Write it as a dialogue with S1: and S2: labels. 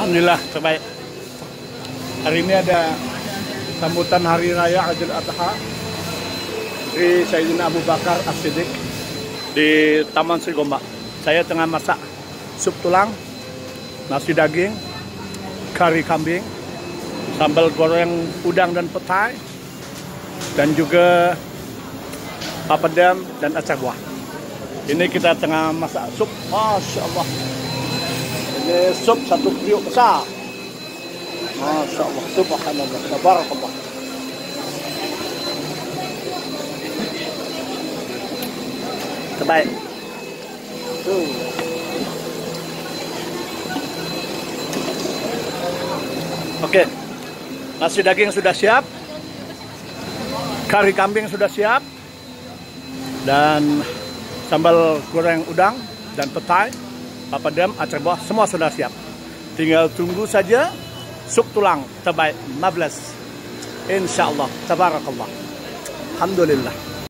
S1: Alhamdulillah terbaik. Hari ini ada sambutan Hari Raya Idul Adha di Sayyidina Abu Bakar As-Siddiq di Taman Sri Gombak. Saya tengah masak sup tulang, nasi daging, kari kambing, sambal goreng udang dan petai, dan juga papadam dan acar buah. Ini kita tengah masak sup. Masya Allah. Ini sup satu kriuk besar. Masya Allah. Subhanallah. Tabarakallah. Terbaik. Oke. Nasi daging sudah siap. Kari kambing sudah siap. Dan sambal goreng udang dan petai, papadam, acar buah, semua sudah siap. Tinggal tunggu saja sup tulang terbaik, 15. Insyaallah. Tabarakallah. Alhamdulillah.